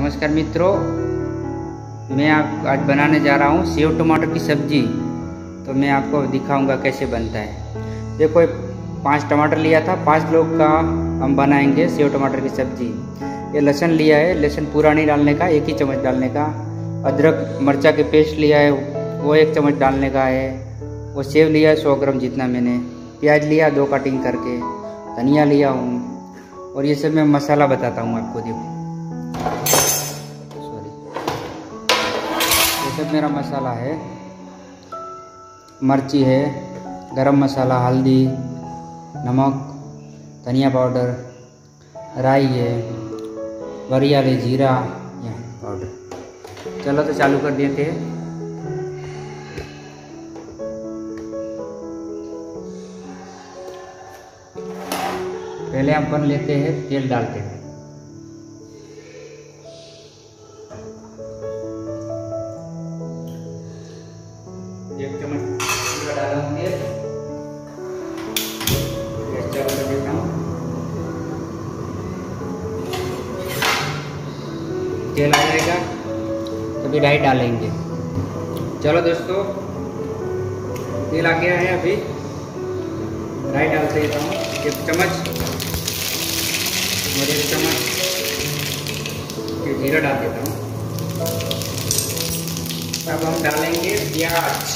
नमस्कार मित्रों, मैं आज बनाने जा रहा हूँ सेव टमाटर की सब्जी। तो मैं आपको दिखाऊंगा कैसे बनता है। देखो 5 टमाटर लिया था, 5 लोग का हम बनाएंगे सेव टमाटर की सब्जी। ये लहसुन लिया है, लहसुन पूरा नहीं डालने का, 1 ही चम्मच डालने का। अदरक मिर्चा के पेस्ट लिया है, वो 1 चम्मच डालने का है। वो सेव लिया है 100 ग्राम जितना मैंने। प्याज लिया 2 कटिंग करके, धनिया लिया हूँ। और ये सब मैं मसाला बताता हूँ आपको। देखो ये सब मेरा मसाला है। मिर्ची है, गरम मसाला, हल्दी, नमक, धनिया पाउडर, राई है, वरियाल है, जीरा पाउडर। चलो तो चालू कर देते हैं। पहले हम अपन लेते हैं, तेल डालते हैं। एक चम्मच पूरा डाला हूँ तेल। गैस चालू कर देता हूँ। तेल आ जाएगा तभी राई डालेंगे। चलो दोस्तों, तेल आ गया है, अभी राई डालते देता हूँ 1 चम्मच। और 1 चम्मच जीरा डाल देता हूँ। अब हम डालेंगे प्याज।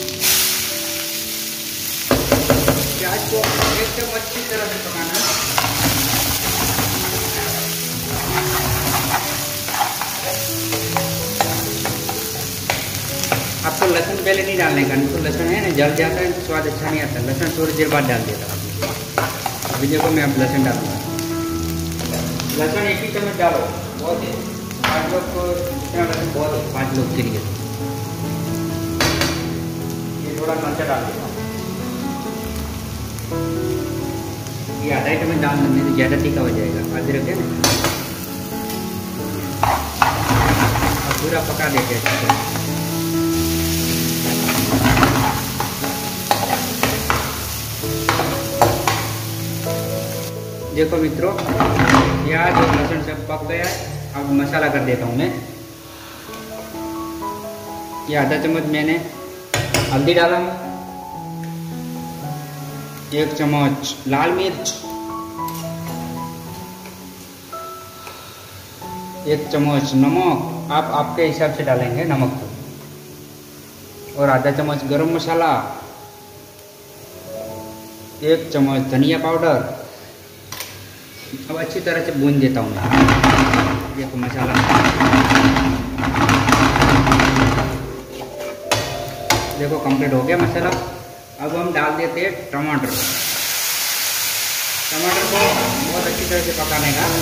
प्याज को एकदम अच्छी तरह से पकाना। आपको लहसुन पहले नहीं डालने का, नहीं तो लहसुन है ना जल जाता है, स्वाद अच्छा नहीं आता। लहसुन थोड़ी देर बाद डाल देता हूँ। अभी देखो मैं अब लहसुन डालूंगा। लहसुन 1 ही चम्मच डालो, बहुत है। 5 लोग को इतना लहसुन बहुत है, 5 लोग के लिए। ये थोड़ा मिर्चा डाल देता हूँ। ये आधा चम्मच डाल देने तो ज़्यादा तीखा हो जाएगा। अदरक है ना, और पूरा पका देते हैं। देखो मित्रों, प्याज और लहसुन सब पक गया है। अब मसाला कर देता हूँ मैं। ये आधा चम्मच मैंने हल्दी डाला हूँ, 1 चम्मच लाल मिर्च, 1 चम्मच नमक, आप आपके हिसाब से डालेंगे नमक तो। और आधा चम्मच गरम मसाला, 1 चम्मच धनिया पाउडर। अब अच्छी तरह से भून देता हूँ। देखो मसाला देखो कंप्लीट हो गया मसाला। अब हम डाल देते हैं टमाटर। टमाटर को बहुत अच्छी तरह से पकाने का।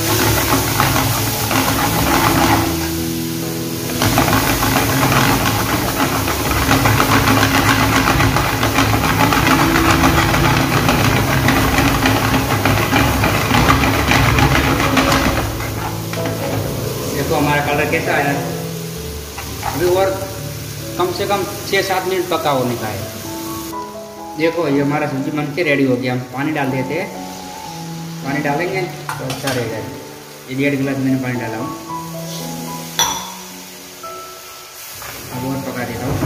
देखो हमारा कलर कैसा है। अभी और कम से कम 6-7 मिनट पका होने का है। देखो ये हमारा सब्जी बन के रेडी हो गया। हम पानी डाल देते हैं। पानी डालेंगे तो अच्छा रहेगा। ये 1.5 गिलास मैंने पानी डाला हूँ। अब और पका देता हूँ।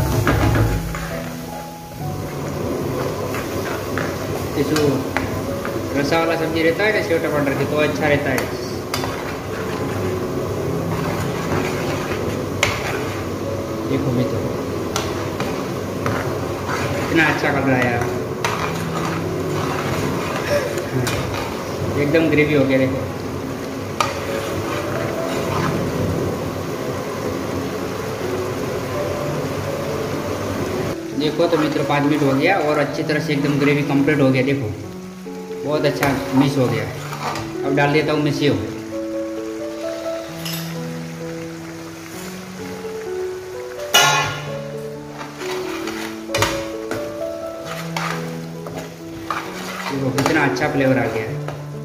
ये जो रसा वाला सब्जी रहता है ना सेव टमाटर की, तो अच्छा रहता है। देखो मित्रों, इतना अच्छा कलर आया, एकदम ग्रेवी हो गया। देखो तो मित्रों 5 मिनट हो गया और अच्छी तरह से एकदम ग्रेवी कंप्लीट हो गया। देखो बहुत अच्छा मिक्स हो गया। अब डाल देता हूँ मैं सेव। देखो कितना अच्छा फ्लेवर आ गया है।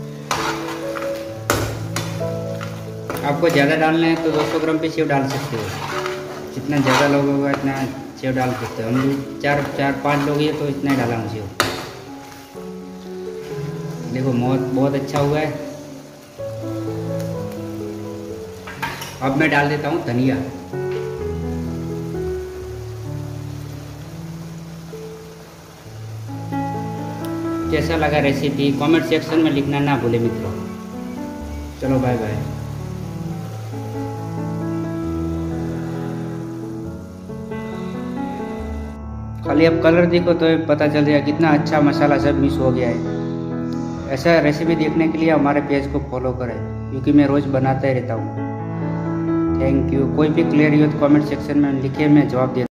आपको ज़्यादा डालना है तो 200 ग्राम पे सेव डाल सकते हो। जितना ज़्यादा लोग होगा इतना सेव डाल सकते हो। हम 4-5 लोग हैं तो इतना ही डाला हूँ सेव। देखो बहुत अच्छा हुआ है। अब मैं डाल देता हूँ धनिया। कैसा लगा रेसिपी कमेंट सेक्शन में लिखना ना भूले मित्रों। चलो बाय बाय। खाली अब कलर देखो तो पता चल जाएगा कितना अच्छा मसाला सब मिक्स हो गया है। ऐसा रेसिपी देखने के लिए हमारे पेज को फॉलो करें, क्योंकि मैं रोज़ बनाता ही रहता हूँ। Thank you. कोई भी क्लियर हो तो कमेंट सेक्शन में लिखे, मैं जवाब दे